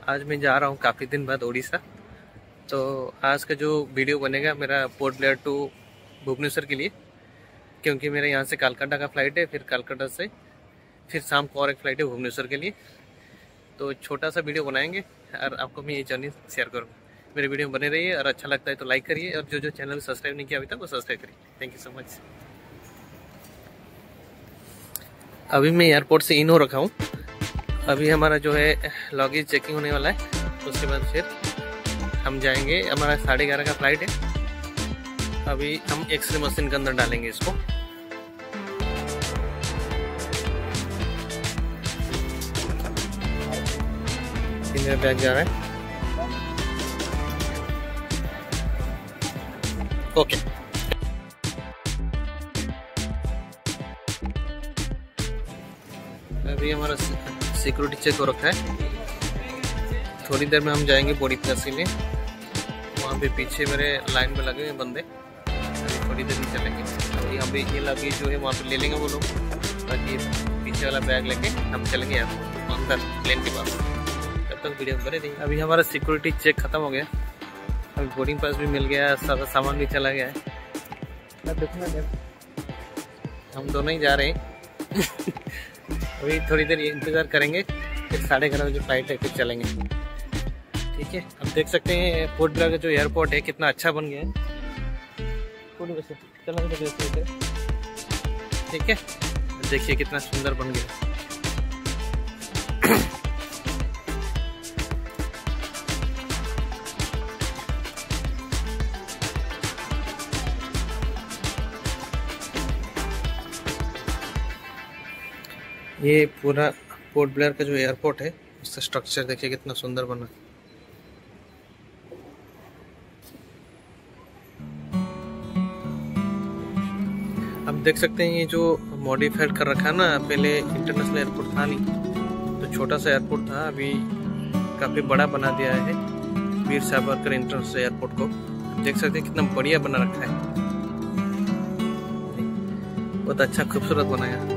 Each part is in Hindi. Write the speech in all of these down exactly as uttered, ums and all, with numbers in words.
आज मैं जा रहा हूँ काफ़ी दिन बाद उड़ीसा। तो आज का जो वीडियो बनेगा मेरा पोर्ट ब्लेयर टू भुवनेश्वर के लिए, क्योंकि मेरे यहाँ से कलकत्ता का फ़्लाइट है, फिर कलकत्ता से फिर शाम को और एक फ़्लाइट है भुवनेश्वर के लिए। तो छोटा सा वीडियो बनाएंगे और आपको मैं ये जर्नी शेयर करूँगा। मेरे वीडियो में बने रहिए और अच्छा लगता है तो लाइक करिए, और जो जो चैनल को सब्सक्राइब नहीं किया अभी तक वो सब्सक्राइब करिए। Thank you so much. अभी मैं एयरपोर्ट से इन हो रखा हूँ। अभी हमारा जो है लगेज चेकिंग होने वाला है, उसके बाद फिर हम जाएंगे। हमारा साढ़े ग्यारह का फ्लाइट है। अभी हम एक्सरे मशीन के अंदर डालेंगे इसको। मेरा बैग जा रहा है। ओके, अभी हमारा सिक्योरिटी चेक हो रखा है। थोड़ी देर में हम जाएंगे बॉडी पास के लिए। वहाँ पे पीछे मेरे लाइन में लगे हुए बंदे, अभी थोड़ी देर में चलेंगे। अभी हम भी ये लगेज जो है वहाँ पे ले लेंगे वो लोग, बाकी पीछे वाला बैग लेके हम चलेंगे एयरपोर्ट अंदर प्लेन के पास। तब तक वीडियो बने रही। अभी हमारा सिक्योरिटी चेक खत्म हो गया, अभी बोर्डिंग पास भी मिल गया, सारा सामान भी चला गया है। हम दोनों ही जा रहे हैं। अभी थोड़ी देर इंतज़ार करेंगे, फिर साढ़े ग्यारह बजे फ्लाइट है, फिर चलेंगे। ठीक है, अब देख सकते हैं पोर्ट ब्लेयर का जो एयरपोर्ट है कितना अच्छा बन गया है। ठीक है, देखिए कितना सुंदर बन गया। ये पूरा पोर्ट ब्लेयर का जो एयरपोर्ट है उसका स्ट्रक्चर देखिए कितना सुंदर बना। आप देख सकते हैं ये जो मॉडिफाइड कर रखा है ना, पहले इंटरनेशनल एयरपोर्ट था नहीं, तो छोटा सा एयरपोर्ट था, अभी काफ़ी बड़ा बना दिया है वीर सावरकर इंटरनेशनल एयरपोर्ट को। देख सकते हैं कितना बढ़िया बना रखा है, बहुत अच्छा खूबसूरत बनाया।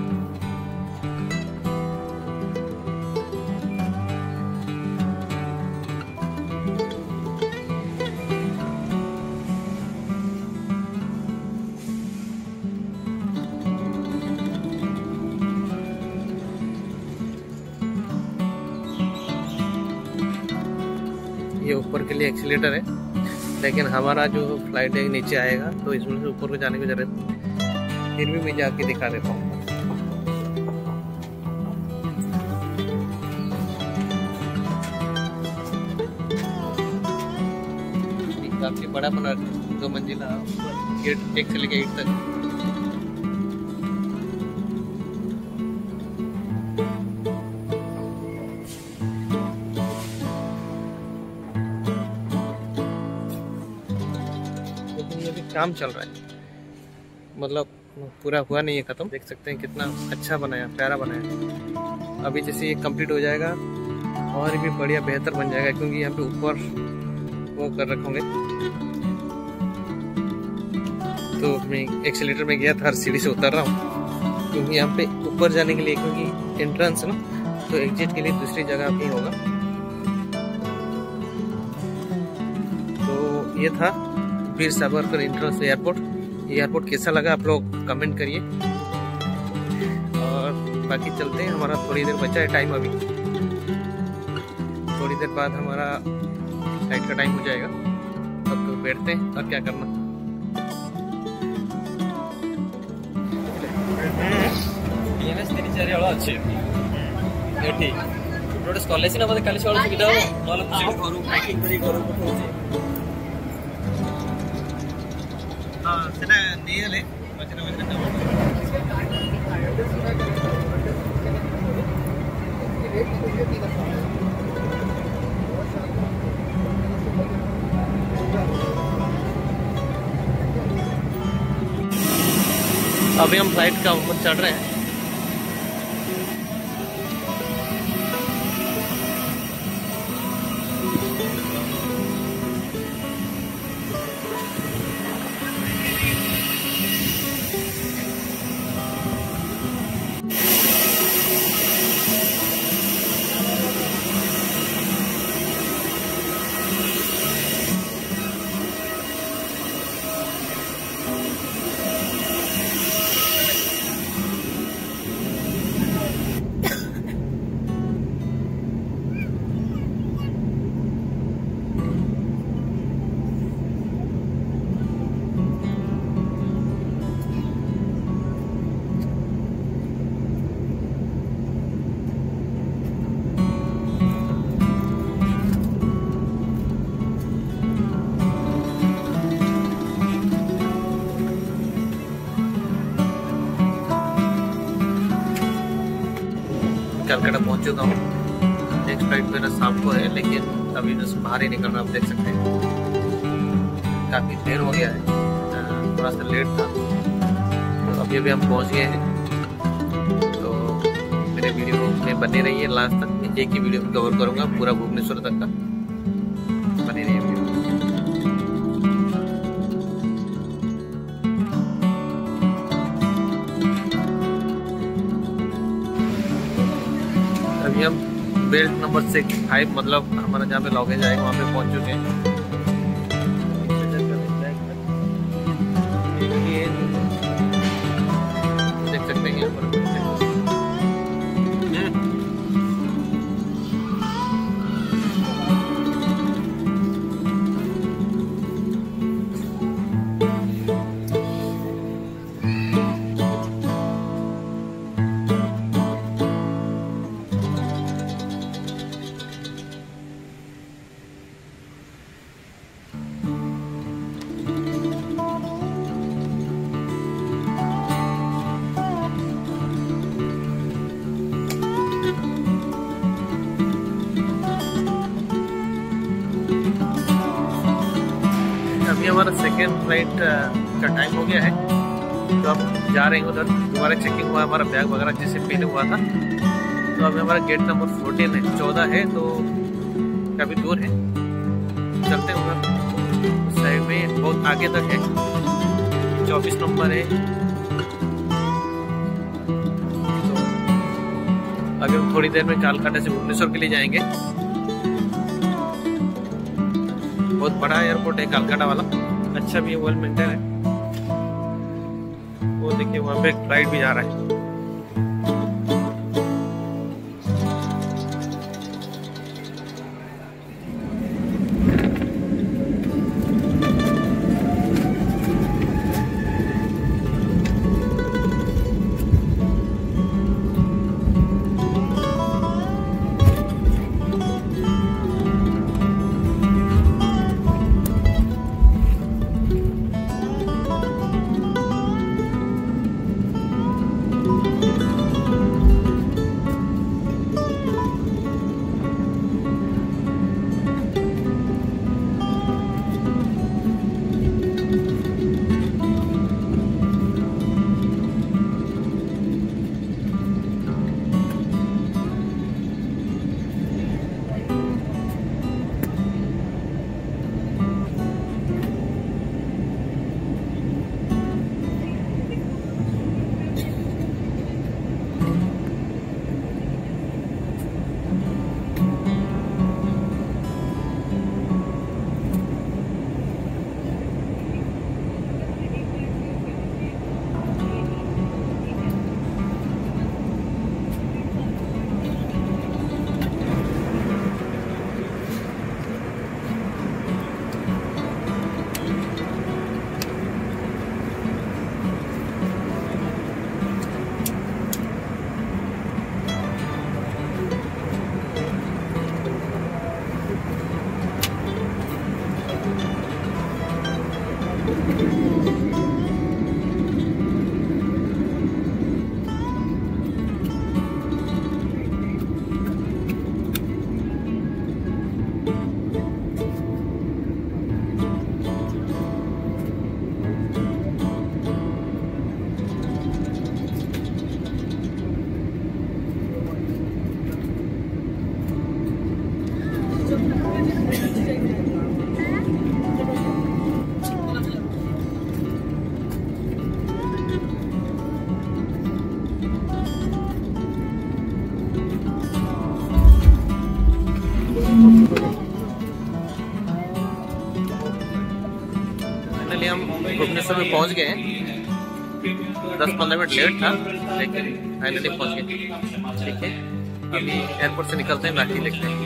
ये ऊपर के लिए एक्सीलेटर है, लेकिन हमारा जो फ्लाइट है नीचे आएगा, तो इसमें से ऊपर को जाने की जरूरत नहीं। फिर भी मैं जाके दिखा देता हूँ। काफी बड़ा बना, दो मंजिला, गेट एक से लेके एट तक। काम चल रहा है, मतलब पूरा हुआ नहीं है खत्म। देख सकते हैं कितना अच्छा बनाया, प्यारा बनाया। अभी जैसे ये कंप्लीट हो जाएगा और भी बढ़िया बेहतर बन जाएगा, क्योंकि यहाँ पे ऊपर वो कर रखोगे। तो मैं एक्सीलेटर में गया था, हर सीढ़ी से उतर रहा हूँ, क्योंकि यहाँ पे ऊपर जाने के लिए, क्योंकि एंट्रेंस है ना, तो एग्जिट के लिए दूसरी जगह पे होगा। तो ये था वीर सावरकर इंटरनेशनल एयरपोर्ट। ये एयरपोर्ट कैसा लगा आप लोग कमेंट करिए, और बाकी चलते हैं। हमारा थोड़ी देर बचा है टाइम, अभी थोड़ी देर बाद हमारा फ्लाइट का टाइम हो जाएगा, तब तो बैठते हैं और क्या करना। कॉलेज ना काली सुविधा हाँ सेटा नहीं गले मझे मझे अभी हम फ्लाइट का ऊपर चढ़ रहे हैं। कलकत्ता पहुंच चुका हूँ। नेक्स्ट फ्लाइट मेरा शाम को है, लेकिन अभी बस बाहर ही निकल रहा, आप देख सकते हैं काफ़ी देर हो गया है, थोड़ा सा लेट था। तो अभी अभी हम पहुंच गए हैं। तो मेरे वीडियो में बने रहिए लास्ट तक, एक ही वीडियो में कवर करूँगा पूरा भुवनेश्वर तक का, बने रहिए वीडियो। अभी हम बेल्ट नंबर सिक्स फाइव मतलब हमारा जहाँ पे लॉगेज आएगा वहाँ पे पहुँच चुके हैं। देख सकते हैं यहाँ पर अभी हमारा सेकेंड फ्लाइट का टाइम हो गया है, तो अब जा रहे हैं उधर। दोबारा चेकिंग हुआ हमारा बैग वगैरह जैसे पहले हुआ था। तो अभी हमारा गेट नंबर फोर्टीन है, चौदह है, तो काफ़ी दूर है, चलते हैं उधर। साइड में बहुत आगे तक है, चौबीस नंबर है। तो अभी हम थोड़ी देर में कलकत्ता से भुवनेश्वर के लिए जाएंगे। बहुत बड़ा एयरपोर्ट है कलकत्ता वाला, अच्छा भी है, वेल मेंटेन है। वो देखिए वहाँ पे एक फ्लाइट भी जा रहा है। फाइनली हम भुवनेश्वर में पहुंच गए हैं। दस पंद्रह मिनट लेट था, लेकिन फाइनली पहुंच गए। ठीक है, अभी एयरपोर्ट से निकलते हैं, बाकी देखते हैं।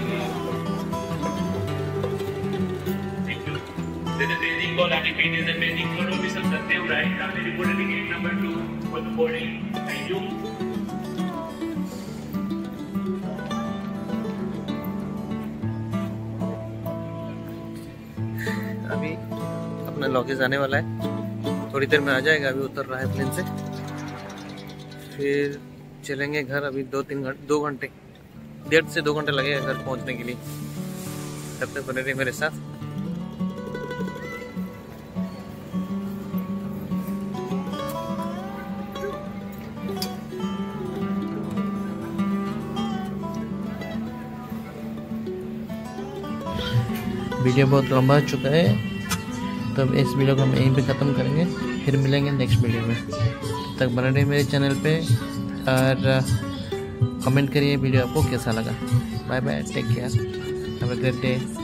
अभी अपना लॉगेज आने वाला है, थोड़ी देर में आ जाएगा। अभी उतर रहा है प्लेन से, फिर चलेंगे घर। अभी दो तीन घंटे दो घंटे डेढ़ से दो घंटे लगेगा घर पहुंचने के लिए। तब तक बने रहे मेरे साथ। वीडियो बहुत लंबा हो चुका है, तो अब इस वीडियो को हम यहीं पे ख़त्म करेंगे। फिर मिलेंगे नेक्स्ट वीडियो में। तब तक बने रहिए मेरे चैनल पे और कमेंट करिए वीडियो आपको कैसा लगा। Bye bye, take care, have a great day.